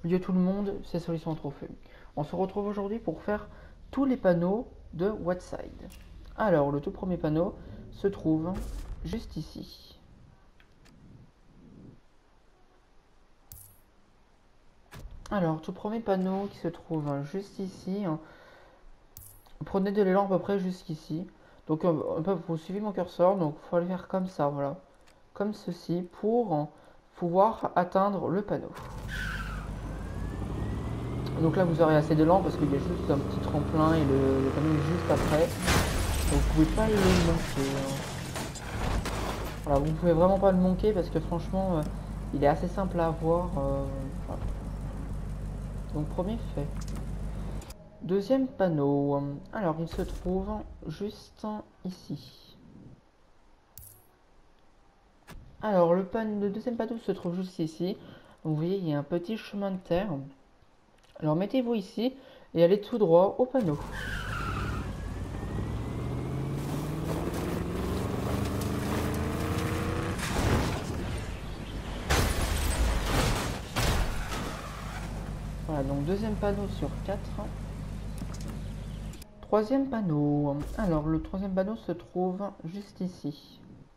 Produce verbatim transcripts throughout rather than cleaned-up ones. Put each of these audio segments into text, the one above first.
Salut à tout le monde, c'est Solution Trophée. On se retrouve aujourd'hui pour faire tous les panneaux de Whiteside. Alors, le tout premier panneau se trouve juste ici. Alors, tout premier panneau qui se trouve juste ici. Prenez de l'élan à peu près jusqu'ici. Donc, vous suivez mon curseur, donc il faut le faire comme ça, voilà. Comme ceci, pour pouvoir atteindre le panneau. Donc là vous aurez assez d'élan parce qu'il y a juste un petit tremplin et le, le panneau est juste après. Donc vous pouvez pas le manquer. Voilà, vous pouvez vraiment pas le manquer parce que franchement euh, il est assez simple à avoir. Euh, voilà. Donc premier fait. Deuxième panneau. Alors il se trouve juste ici. Alors le, pan le deuxième panneau se trouve juste ici. Donc vous voyez il y a un petit chemin de terre. Alors mettez-vous ici et allez tout droit au panneau. Voilà, donc deuxième panneau sur quatre. Troisième panneau. Alors, le troisième panneau se trouve juste ici.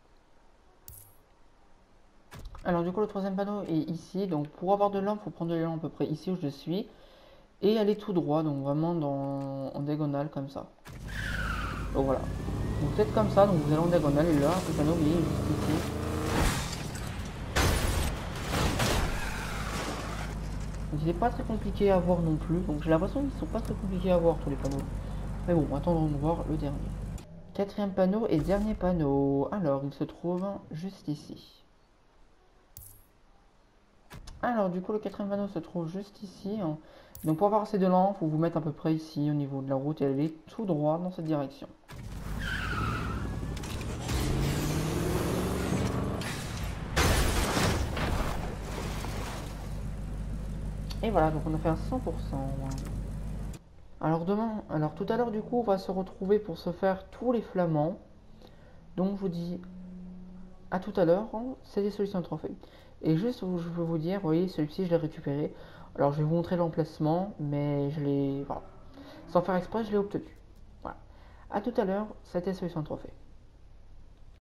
Alors, du coup, le troisième panneau est ici. Donc, pour avoir de l'élan, il faut prendre de l'élan à peu près ici où je suis. Et aller tout droit, donc vraiment dans, en diagonale, comme ça. Donc, voilà. Vous faites comme ça, donc vous allez en diagonale. Et là, le panneau, il est juste ici. Donc, il n'est pas très compliqué à voir non plus. Donc, j'ai l'impression qu'ils ne sont pas très compliqués à voir, tous les panneaux. Mais bon, attendons de voir le dernier. Quatrième panneau et dernier panneau. Alors, il se trouve juste ici. Alors, du coup, le quatrième panneau se trouve juste ici. Donc, pour avoir assez de l'élan, il faut vous mettre à peu près ici, au niveau de la route, et aller tout droit dans cette direction. Et voilà, donc on a fait un cent pour cent. Alors, demain, alors tout à l'heure, du coup, on va se retrouver pour se faire tous les flamands. Donc, je vous dis à tout à l'heure, c'est des solutions de trophée. Et juste, je veux vous dire, vous voyez, celui-ci, je l'ai récupéré. Alors, je vais vous montrer l'emplacement, mais je l'ai, voilà. Sans faire exprès, je l'ai obtenu. Voilà. À tout à l'heure, c'était Solution de Trophée.